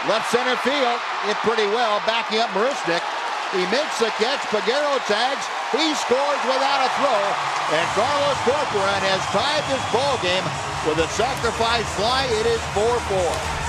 Left center field, hit pretty well, backing up Marusnik. He makes the catch, Peguero tags, he scores without a throw, and Carlos Corporan has tied this ball game with a sacrifice fly. It is 4-4.